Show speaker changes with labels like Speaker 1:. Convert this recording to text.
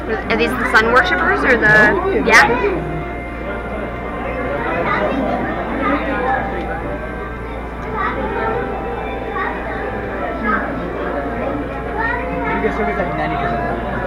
Speaker 1: Are these the sun worshippers or the... Yeah?
Speaker 2: You get service like 90%.